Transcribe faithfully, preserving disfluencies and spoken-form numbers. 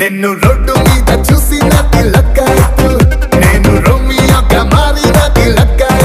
నిన్ను రోడ్డు మీద చూసినది లక్కాయతు, నేను రోమియోగా మారినది లక్కాయతు.